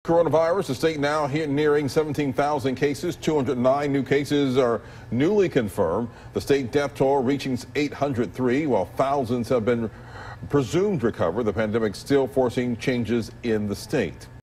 Coronavirus, the state now nearing 17,000 cases. 209 new cases are newly confirmed. The state death toll reaching 803, while thousands have been presumed recovered. The pandemic still forcing changes in the state.